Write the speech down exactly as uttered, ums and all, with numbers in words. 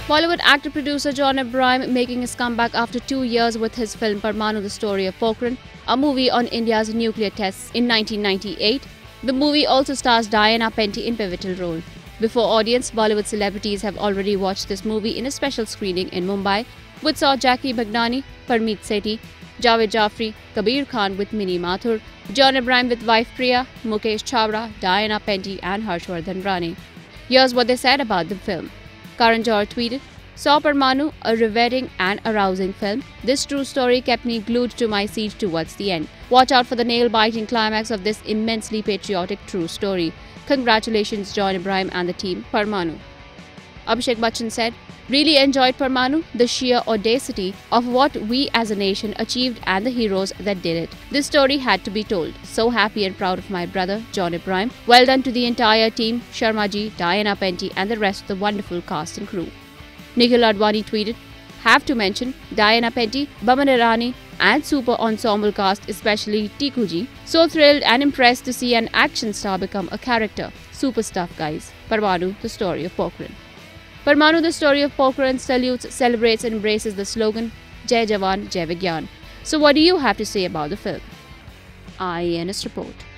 Bollywood actor-producer John Abraham making his comeback after two years with his film Parmanu, The Story of Pokhran, a movie on India's nuclear tests in nineteen ninety-eight. The movie also stars Diana Penty in pivotal role. Before audience, Bollywood celebrities have already watched this movie in a special screening in Mumbai, which saw Jackky Bhagnani, Parmeet, sethi, Javed Jaffrey, Kabir Khan with Mini Mathur, John Abraham with wife Priya, Mukesh Chabbra, Diana Penty and Harshvardhan Rane. Here's what they said about the film. Karan Johar tweeted, "Saw Parmanu, a riveting and arousing film. This true story kept me glued to my seat towards the end. Watch out for the nail-biting climax of this immensely patriotic true story. Congratulations John Abraham and the team, Parmanu." Abhishek Bachchan said, "Really enjoyed Parmanu, the sheer audacity of what we as a nation achieved and the heroes that did it. This story had to be told. So happy and proud of my brother, John Abraham. Well done to the entire team, Sharma ji, Diana Penty and the rest of the wonderful cast and crew." Nikhil Advani tweeted, "Have to mention Diana Penty, Baman Irani and super ensemble cast, especially Tiku ji. So thrilled and impressed to see an action star become a character. Super stuff guys. Parmanu, The Story of Pokhran." Parmanu, The Story of Pokhran salutes, celebrates and embraces the slogan Jai Jawan, Jai Vigyan. So what do you have to say about the film? I E N S report.